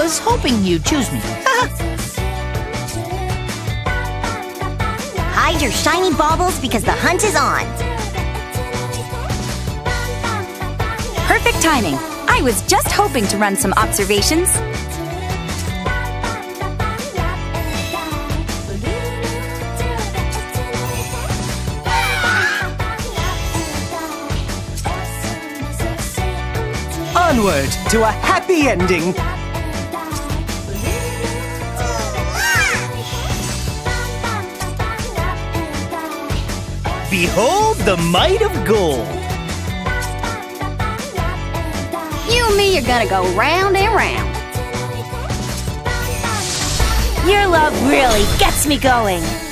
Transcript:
was hoping you'd choose me. Hide your shiny baubles because the hunt is on. Perfect timing. I was just hoping to run some observations. Onward to a happy ending. Behold the might of gold. You and me are gonna go round and round. Your love really gets me going.